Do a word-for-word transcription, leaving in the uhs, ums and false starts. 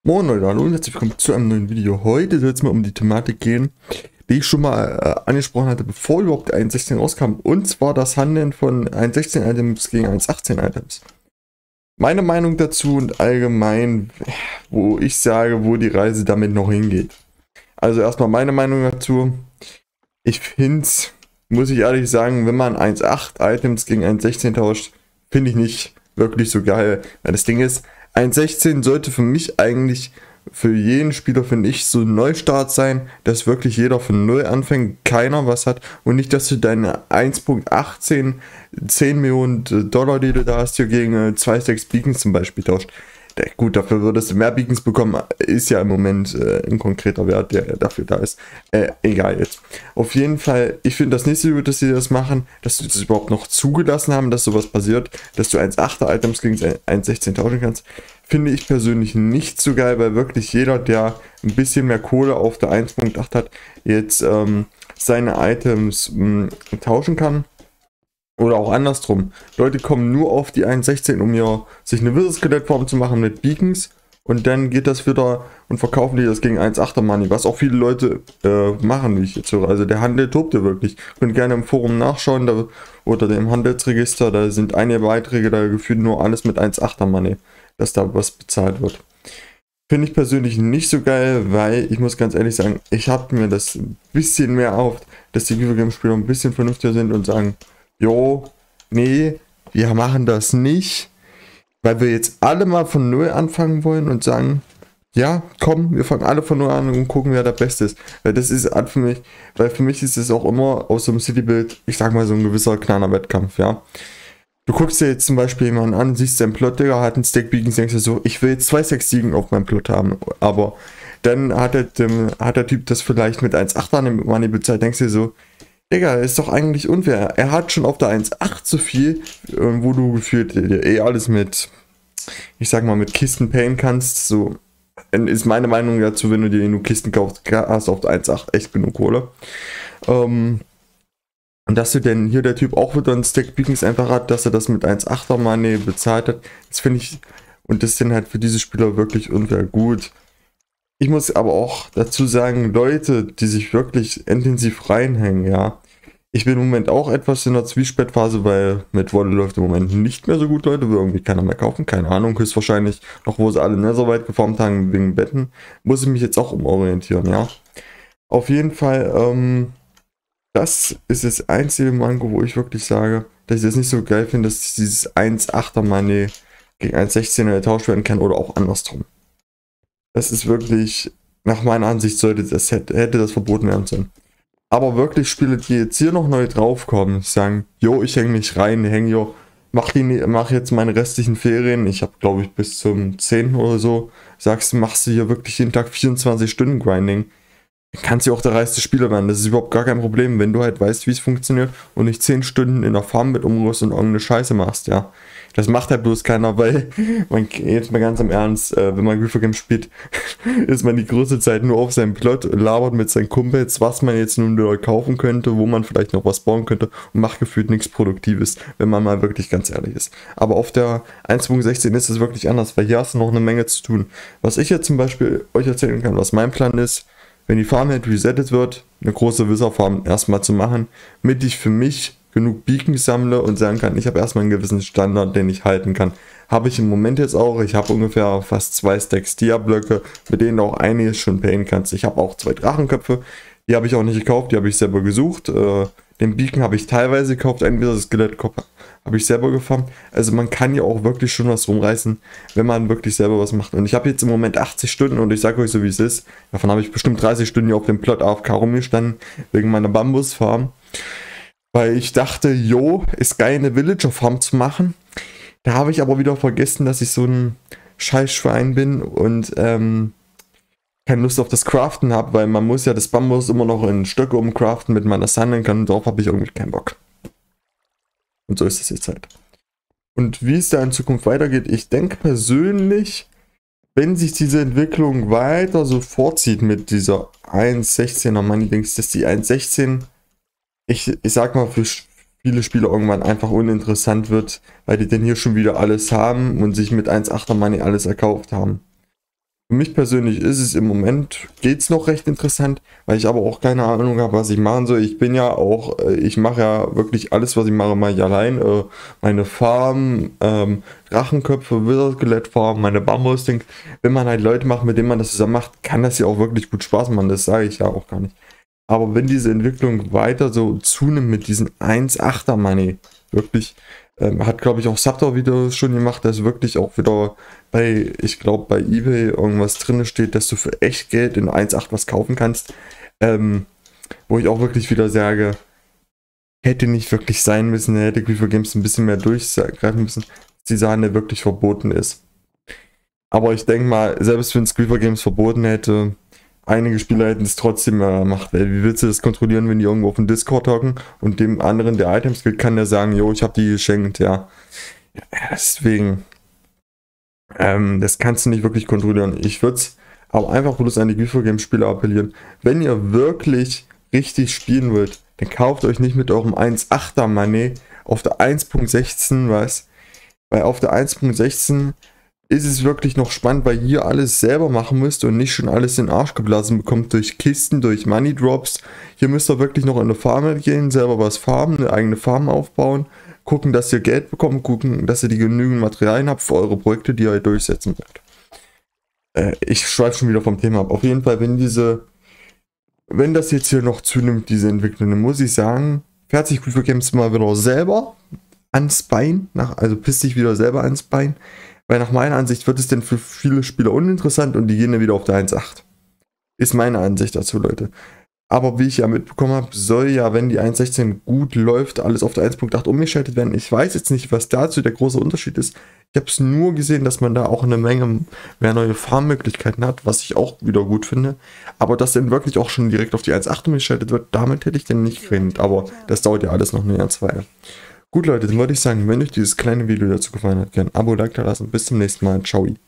Moin Leute, hallo und herzlich willkommen zu einem neuen Video. Heute soll es mal um die Thematik gehen, die ich schon mal äh, angesprochen hatte, bevor überhaupt eins Punkt sechzehn rauskam. Und zwar das Handeln von eins Punkt sechzehn Items gegen eins Punkt achtzehn Items. Meine Meinung dazu und allgemein, wo ich sage, wo die Reise damit noch hingeht. Also erstmal meine Meinung dazu. Ich finde es, muss ich ehrlich sagen, wenn man eins Punkt acht Items gegen eins Punkt sechzehn tauscht, finde ich nicht wirklich so geil. Weil das Ding ist, eins Punkt sechzehn sollte für mich eigentlich, für jeden Spieler finde ich, so ein Neustart sein, dass wirklich jeder von null anfängt, keiner was hat und nicht, dass du deine eins Punkt achtzehn zehn Millionen Dollar, die du da hast, hier gegen zwei Komma sechs Beacons zum Beispiel tauscht. Der, gut, dafür würdest du mehr Beacons bekommen, ist ja im Moment äh, ein konkreter Wert, der dafür da ist. Äh, egal jetzt. Auf jeden Fall, ich finde das nicht so gut, dass sie das machen, dass sie das überhaupt noch zugelassen haben, dass sowas passiert, dass du eins Komma achter Items gegen eins Komma sechzehn tauschen kannst. Finde ich persönlich nicht so geil, weil wirklich jeder, der ein bisschen mehr Kohle auf der eins Punkt acht hat, jetzt ähm, seine Items mh, tauschen kann. Oder auch andersrum. Leute kommen nur auf die eins Punkt sechzehn, um hier sich eine Wizard-Skelettform zu machen mit Beacons. Und dann geht das wieder und verkaufen die das gegen eins Komma achter Money. Was auch viele Leute äh, machen, wie ich jetzt höre. Also der Handel tobt ja wirklich. Ihr könnt gerne im Forum nachschauen da, oder dem Handelsregister. Da sind einige Beiträge, da gefühlt nur alles mit eins Komma achter Money, dass da was bezahlt wird. Finde ich persönlich nicht so geil, weil ich muss ganz ehrlich sagen, ich habe mir das ein bisschen mehr erhofft, dass die Videogame-Spieler ein bisschen vernünftiger sind und sagen, jo, nee, wir machen das nicht, weil wir jetzt alle mal von null anfangen wollen und sagen, ja, komm, wir fangen alle von null an und gucken, wer der Beste ist. Weil das ist für mich, weil für mich ist es auch immer aus so einem Citybuild, ich sag mal, so ein gewisser kleiner Wettkampf, ja. Du guckst dir jetzt zum Beispiel jemanden an, siehst seinen Plot, Digga, hat einen Stack Beacons, denkst du so, ich will jetzt zwei Stack Siegen auf meinem Plot haben, aber dann hat der, hat der Typ das vielleicht mit eins Komma acht Money bezahlt, denkst du so, Digga, ist doch eigentlich unfair. Er hat schon auf der eins Komma acht so viel, wo du gefühlt eh alles mit, ich sag mal, mit Kisten payen kannst. So ist meine Meinung dazu, wenn du dir nur Kisten kaufst, hast du auf der eins Komma acht echt genug Kohle. Ähm, und dass du denn hier der Typ auch wieder einen Stack Beacons einfach hat, dass er das mit eins Komma achter Money bezahlt hat, das finde ich, und das sind halt für diese Spieler wirklich unfair gut. Ich muss aber auch dazu sagen, Leute, die sich wirklich intensiv reinhängen, ja. Ich bin im Moment auch etwas in der Zwiespaltphase, weil mit Wolle läuft im Moment nicht mehr so gut, Leute. Will irgendwie keiner mehr kaufen, keine Ahnung. Höchstwahrscheinlich noch, wo sie alle Netherweit geformt haben wegen Betten, muss ich mich jetzt auch umorientieren, ja. Auf jeden Fall, ähm, das ist das einzige Manko, wo ich wirklich sage, dass ich das nicht so geil finde, dass dieses eins Komma achter Money gegen eins Komma sechzehn getauscht werden kann oder auch andersrum. Das ist wirklich, nach meiner Ansicht sollte das, hätte, hätte das verboten werden sollen. Aber wirklich Spiele, die jetzt hier noch neu draufkommen, sagen, jo, ich hänge nicht rein, häng jo, mach, die, mach jetzt meine restlichen Ferien, ich habe glaube ich bis zum zehnten oder so, sagst du, machst du hier wirklich jeden Tag vierundzwanzig Stunden Grinding, dann kannst du auch der reichste Spieler werden, das ist überhaupt gar kein Problem, wenn du halt weißt, wie es funktioniert und nicht zehn Stunden in der Farm mit umrührst und irgendeine Scheiße machst, ja. Das macht halt bloß keiner, weil man, jetzt mal ganz im Ernst, äh, wenn man Griefergame spielt, ist man die größte Zeit nur auf seinem Plot, labert mit seinen Kumpels, was man jetzt nun wieder kaufen könnte, wo man vielleicht noch was bauen könnte und macht gefühlt nichts Produktives, wenn man mal wirklich ganz ehrlich ist. Aber auf der eins Punkt sechzehn ist es wirklich anders, weil hier hast du noch eine Menge zu tun. Was ich jetzt zum Beispiel euch erzählen kann, was mein Plan ist, wenn die Farm halt resettet wird, eine große Wizard-Farm erstmal zu machen, damit ich für mich genug Beacons sammle und sagen kann, ich habe erstmal einen gewissen Standard, den ich halten kann. Habe ich im Moment jetzt auch, ich habe ungefähr fast zwei Stacks Dia-Blöcke, mit denen du auch einiges schon payen kannst. Ich habe auch zwei Drachenköpfe, die habe ich auch nicht gekauft, die habe ich selber gesucht. Äh, den Beacon habe ich teilweise gekauft, entweder das Skelettkopf habe ich selber gefarmt. Also man kann ja auch wirklich schon was rumreißen, wenn man wirklich selber was macht. Und ich habe jetzt im Moment achtzig Stunden und ich sage euch so, wie es ist. Davon habe ich bestimmt dreißig Stunden hier auf dem Plot A F K rumgestanden, wegen meiner Bambusfarm. Weil ich dachte, jo, ist geil, eine Villager-Farm zu machen. Da habe ich aber wieder vergessen, dass ich so ein Scheißschwein bin und ähm, keine Lust auf das Craften habe, weil man muss ja das Bambus immer noch in Stöcke umcraften, mit meiner handeln kann. Und darauf habe ich irgendwie keinen Bock. Und so ist es jetzt halt. Und wie es da in Zukunft weitergeht, ich denke persönlich, wenn sich diese Entwicklung weiter so vorzieht mit dieser eins Komma sechzehner Money-Dings, dass die eins Komma sechzehn Ich, ich sag mal, für viele Spieler irgendwann einfach uninteressant wird, weil die denn hier schon wieder alles haben und sich mit eins Komma achter Money alles erkauft haben. Für Für mich persönlich ist es im Moment, geht es noch recht interessant, weil ich aber auch keine Ahnung habe, was ich machen soll. Ich bin ja auch, äh, ich mache ja wirklich alles, was ich mache, mache ich allein. Äh, meine Farm, ähm, Drachenköpfe, Wither-Skelett-Farm, meine Bambus-Ding. Wenn man halt Leute macht, mit denen man das zusammen macht, kann das ja auch wirklich gut Spaß machen. Das sage ich ja auch gar nicht. Aber wenn diese Entwicklung weiter so zunimmt mit diesen eins Komma achter Money, wirklich, ähm, hat glaube ich auch Subtor wieder schon gemacht, dass wirklich auch wieder bei, ich glaube bei eBay irgendwas drin steht, dass du für echt Geld in eins Komma acht was kaufen kannst, ähm, wo ich auch wirklich wieder sage, hätte nicht wirklich sein müssen, hätte Griefer Games ein bisschen mehr durchgreifen müssen, dass die Sahne wirklich verboten ist. Aber ich denke mal, selbst wenn es Griefer Games verboten hätte, einige Spieler hätten es trotzdem gemacht, weil wie willst du das kontrollieren, wenn die irgendwo auf dem Discord hocken und dem anderen, der Items gilt, kann der sagen, jo, ich habe die geschenkt, ja. Ja, deswegen, ähm, das kannst du nicht wirklich kontrollieren. Ich würde es aber einfach bloß an die Griefer Games Spieler appellieren, wenn ihr wirklich richtig spielen wollt, dann kauft euch nicht mit eurem eins Komma achter Money auf der eins Punkt sechzehn was, weil auf der eins Punkt sechzehn ist es wirklich noch spannend, weil ihr alles selber machen müsst und nicht schon alles in den Arsch geblasen bekommt durch Kisten, durch Money Drops. Hier müsst ihr wirklich noch in eine Farm gehen, selber was farmen, eine eigene Farm aufbauen, gucken, dass ihr Geld bekommt, gucken, dass ihr die genügend Materialien habt für eure Projekte, die ihr durchsetzen wollt. Äh, ich schweife schon wieder vom Thema ab. Auf jeden Fall, wenn diese, wenn das jetzt hier noch zunimmt, diese Entwicklung, dann muss ich sagen, fährt sich Griefer Games mal wieder selber ans Bein, nach, also pisst sich wieder selber ans Bein. Weil nach meiner Ansicht wird es denn für viele Spieler uninteressant und die gehen dann wieder auf der eins Komma acht. Ist meine Ansicht dazu, Leute. Aber wie ich ja mitbekommen habe, soll ja, wenn die eins Punkt sechzehn gut läuft, alles auf der eins Punkt acht umgeschaltet werden. Ich weiß jetzt nicht, was dazu der große Unterschied ist. Ich habe es nur gesehen, dass man da auch eine Menge mehr neue Farmmöglichkeiten hat, was ich auch wieder gut finde. Aber dass dann wirklich auch schon direkt auf die eins Punkt acht umgeschaltet wird, damit hätte ich dann nicht gerechnet. Aber das dauert ja alles noch eine Jahr Weile. Gut, Leute, dann würde ich sagen, wenn euch dieses kleine Video dazu gefallen hat, gerne ein Abo, Like da lassen. Bis zum nächsten Mal. Ciao.